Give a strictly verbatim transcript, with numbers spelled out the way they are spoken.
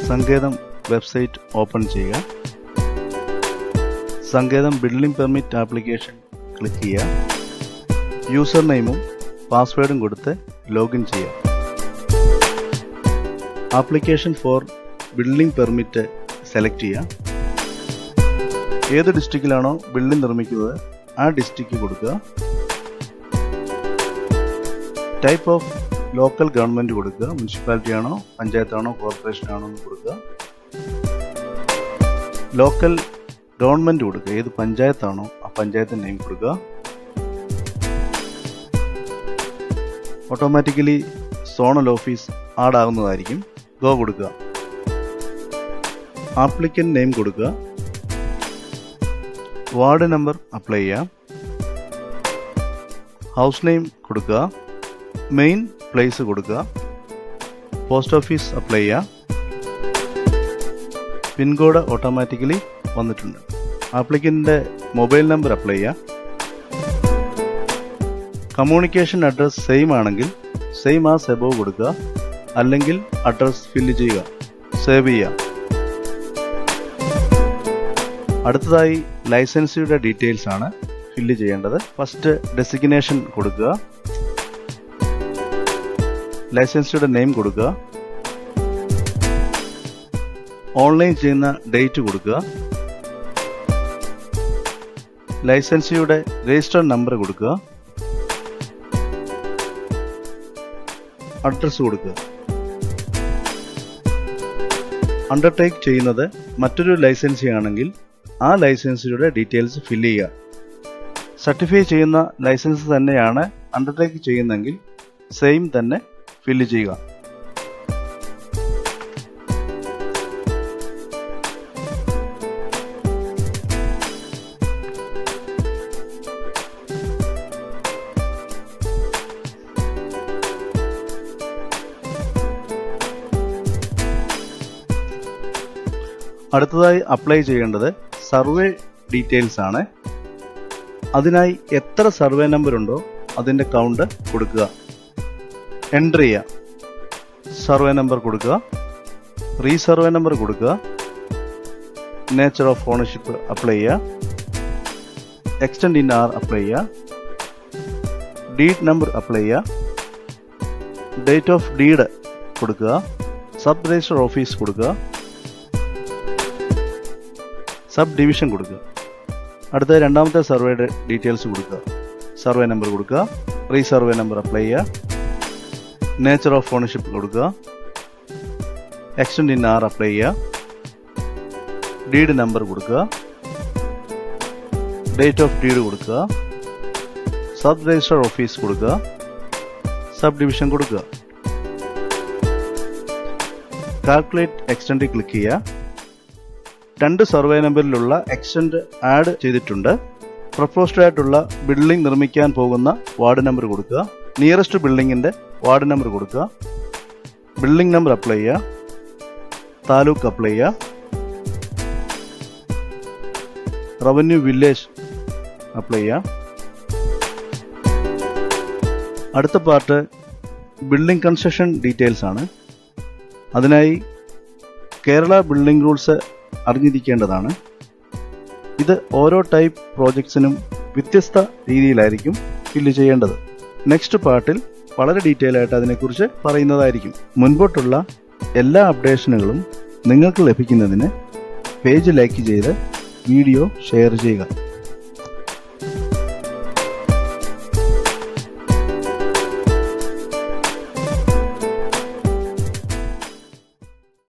സങ്കേതം website open ചെയ്യുക. Sanketham building permit application click ചെയ്യുക. യൂസർ നെയിമും പാസ്വേഡും കൊടുത്ത് ലോഗിൻ ചെയ്യുക. Application for building permit select ചെയ്യുക. ഏത് ഡിസ്ട്രിക്റ്റിലാണോ ബിൽഡിംഗ് നിർമ്മിക്കുന്നത് ആ ഡിസ്ട്രിക്റ്റ് കൊടുക്കുക. ടൈപ്പ് ഓഫ് ലോക്കൽ ഗവൺമെൻറ് കൊടുക്കുക. മുനിസിപ്പാലിറ്റി ആണോ, പഞ്ചായത്താണോ, കോർപ്പറേഷൻ ആണോ എന്ന് കൊടുക്കുക. ലോക്കൽ ഗവൺമെൻറ് കൊടുക്കുക. ഏത് പഞ്ചായത്താണോ ആ പഞ്ചായത്തിൻ്റെ നെയിം കൊടുക്കുക. ഓട്ടോമാറ്റിക്കലി സോണൽ ഓഫീസ് ആഡ് ആകുന്നതായിരിക്കും. ഗോ കൊടുക്കുക. ആപ്ലിക്കൻ്റ് നെയിം കൊടുക്കുക. വാർഡ് നമ്പർ അപ്ലൈ ചെയ്യാം. ഹൗസ് നെയിം കൊടുക്കുക. മെയിൻ പ്ലേസ് കൊടുക്കുക. പോസ്റ്റ് ഓഫീസ് അപ്ലൈ ചെയ്യുക. പിൻകോഡ് ഓട്ടോമാറ്റിക്കലി വന്നിട്ടുണ്ട്. ആപ്ലിക്കൻ്റിൻ്റെ മൊബൈൽ നമ്പർ അപ്ലൈ ചെയ്യുക. കമ്മ്യൂണിക്കേഷൻ അഡ്രസ് സെയിം ആണെങ്കിൽ സെയിം ആസ് എബോവ് കൊടുക്കുക. അല്ലെങ്കിൽ അഡ്രസ് ഫില്ല് ചെയ്യുക. സേവ് ചെയ്യുക. അടുത്തതായി ലൈസൻസിയുടെ ഡീറ്റെയിൽസ് ആണ് ഫില്ല് ചെയ്യേണ്ടത്. ഫസ്റ്റ് ഡെസിഗ്നേഷൻ കൊടുക്കുക. ലൈസൻസിയുടെ നെയിം കൊടുക്കുക. ഓൺലൈൻ ചെയ്യുന്ന ഡേറ്റ് കൊടുക്കുക. ലൈസൻസിയുടെ രജിസ്റ്റർ നമ്പർ കൊടുക്കുക. അഡ്രസ് കൊടുക്കുക. അണ്ടർടേക്ക് ചെയ്യുന്നത് മറ്റൊരു ലൈസൻസി ആണെങ്കിൽ ആ ലൈസൻസിയുടെ ഡീറ്റെയിൽസ് ഫില്ല് ചെയ്യുക. സർട്ടിഫൈ ചെയ്യുന്ന ലൈസൻസ് തന്നെയാണ് അണ്ടർടേക്ക് ചെയ്യുന്നെങ്കിൽ സെയിം തന്നെ ഫില്ല് ചെയ്യുക. അടുത്തതായി അപ്ലൈ ചെയ്യേണ്ടത് സർവേ ഡീറ്റെയിൽസ് ആണ്. അതിനായി എത്ര സർവേ നമ്പർ ഉണ്ടോ അതിൻ്റെ കൗണ്ട് കൊടുക്കുക. എൻ്റർ ചെയ്യുക. സർവേ നമ്പർ കൊടുക്കുക. റീസർവേ നമ്പർ കൊടുക്കുക. നേച്ചർ ഓഫ് ഓണർഷിപ്പ് അപ്ലൈ ചെയ്യുക. എക്സ്റ്റെൻഡ് ഇൻ ആർ അപ്ലൈ ചെയ്യുക. ഡീഡ് നമ്പർ അപ്ലൈ ചെയ്യുക. ഡേറ്റ് ഓഫ് ഡീഡ് കൊടുക്കുക. സബ് രജിസ്റ്റർ ഓഫീസ് കൊടുക്കുക. സബ് ഡിവിഷൻ കൊടുക്കുക. അടുത്ത രണ്ടാമത്തെ സർവേയുടെ ഡീറ്റെയിൽസ് കൊടുക്കുക. സർവേ നമ്പർ കൊടുക്കുക. റീസർവേ നമ്പർ അപ്ലൈ ചെയ്യുക. നേച്ചർ ഓഫ് ഓണർഷിപ്പ് കൊടുക്കുക. എക്സ്റ്റെൻഡ് ഇൻ ആർ അപ്ലൈ ചെയ്യുക. ഡീഡ് നമ്പർ കൊടുക്കുക. ഡേറ്റ് ഓഫ് ഡീഡ് കൊടുക്കുക. സബ് രജിസ്റ്റർ ഓഫീസ് കൊടുക്കുക. സബ് ഡിവിഷൻ കൊടുക്കുക. കാൽക്കുലേറ്റ് എക്സ്റ്റെൻഡ് ക്ലിക്ക് ചെയ്യുക. രണ്ട് സർവേ നമ്പറിലുള്ള എക്സ്റ്റെൻഡ് ആഡ് ചെയ്തിട്ടുണ്ട്. പ്രപ്പോസ്ഡ് ആയിട്ടുള്ള ബിൽഡിംഗ് നിർമ്മിക്കാൻ പോകുന്ന വാർഡ് നമ്പർ കൊടുക്കുക. നിയറസ്റ്റ് ബിൽഡിങ്ങിന്റെ വാർഡ് നമ്പർ കൊടുക്കുക. ബിൽഡിംഗ് നമ്പർ അപ്ലൈ ചെയ്യുക. താലൂക്ക് അപ്ലൈ ചെയ്യുക. റവന്യൂ വില്ലേജ് അപ്ലൈ ചെയ്യുക. അടുത്ത പാർട്ട് ബിൽഡിംഗ് കൺസ്ട്രക്ഷൻ ഡീറ്റെയിൽസ് ആണ്. അതിനായി കേരള ബിൽഡിംഗ് റൂൾസ് അറിഞ്ഞിരിക്കേണ്ടതാണ്. ഇത് ഓരോ ടൈപ്പ് പ്രോജക്ട്സിനും വ്യത്യസ്ത രീതിയിലായിരിക്കും ഫില്ല് ചെയ്യേണ്ടത്. നെക്സ്റ്റ് പാർട്ടിൽ വളരെ ഡീറ്റെയിൽ ആയിട്ട് അതിനെക്കുറിച്ച് പറയുന്നതായിരിക്കും. മുൻപോട്ടുള്ള എല്ലാ അപ്ഡേഷനുകളും നിങ്ങൾക്ക് ലഭിക്കുന്നതിന് പേജ് ലൈക്ക് ചെയ്ത് വീഡിയോ ഷെയർ ചെയ്യുക.